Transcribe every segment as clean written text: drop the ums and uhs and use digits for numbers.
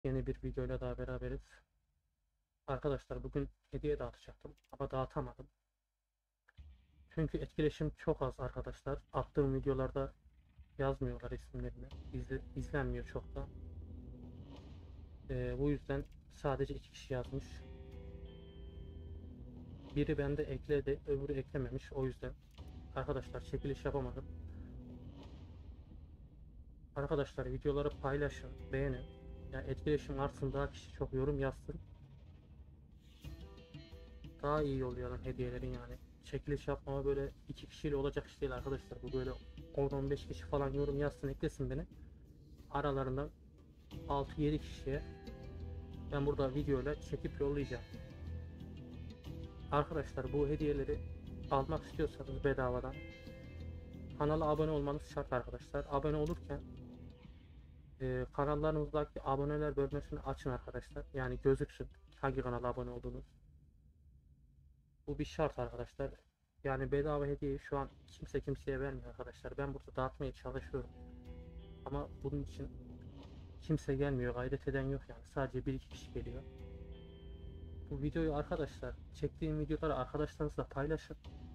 Yeni bir videoyla daha beraberiz. Arkadaşlar bugün hediye dağıtacaktım ama dağıtamadım. Çünkü etkileşim çok az arkadaşlar. Attığım videolarda yazmıyorlar isimlerini. İzlenmiyor çok da. Bu yüzden sadece 2 kişi yazmış. Biri bende ekledi, öbürü eklememiş. O yüzden arkadaşlar çekiliş yapamadım. Arkadaşlar videoları paylaşın, beğenin. Yani etkileşim artsın, daha kişi çok yorum yazsın. Daha iyi oluyor hediyelerin yani. Çekiliş yapmama böyle 2 kişiyle olacak iş değil arkadaşlar. Bu böyle 10-15 kişi falan yorum yazsın, eklesin beni. Aralarından 6-7 kişiye ben burada videoyla çekip yollayacağım. Arkadaşlar bu hediyeleri almak istiyorsanız bedavadan kanala abone olmanız şart arkadaşlar. Abone olurken kanallarınızdaki aboneler bölmesini açın arkadaşlar. Yani gözüksün hangi kanala abone olduğunuz. Bu bir şart arkadaşlar. Yani bedava hediyeyi şu an kimse kimseye vermiyor arkadaşlar. Ben burada dağıtmaya çalışıyorum. Ama bunun için kimse gelmiyor. Gayret eden yok yani. Sadece 1-2 kişi geliyor. Bu videoyu arkadaşlar, çektiğim videoları arkadaşlarınızla paylaşın.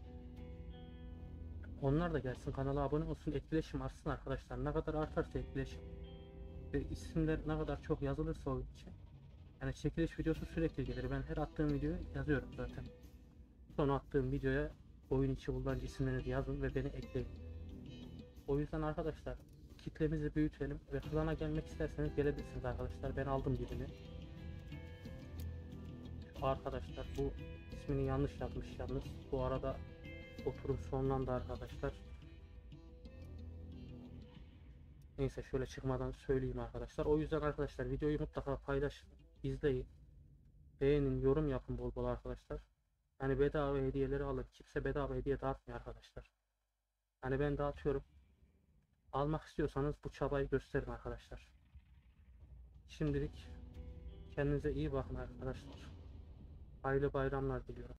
Onlar da gelsin, kanala abone olsun, etkileşim artsın arkadaşlar. Ne kadar artarsa etkileşim ve isimler ne kadar çok yazılırsa o için. Yani çekiliş videosu sürekli gelir. Ben her attığım videoyu yazıyorum zaten. Son attığım videoya oyun içi kullanıcı isimlerinizi yazın ve beni ekleyin. O yüzden arkadaşlar kitlemizi büyütelim ve klana gelmek isterseniz gelebilirsiniz arkadaşlar. Ben aldım birini. Arkadaşlar bu ismini yanlış yazmış yalnız. Bu arada oturum sonlandı arkadaşlar. Neyse şöyle çıkmadan söyleyeyim arkadaşlar. O yüzden arkadaşlar videoyu mutlaka paylaşın, izleyin, beğenin, yorum yapın bol bol arkadaşlar. Yani bedava hediyeleri alın. Kimse bedava hediye dağıtmıyor arkadaşlar. Yani ben dağıtıyorum. Almak istiyorsanız bu çabayı gösterin arkadaşlar. Şimdilik kendinize iyi bakın arkadaşlar. Hayırlı bayramlar diliyorum.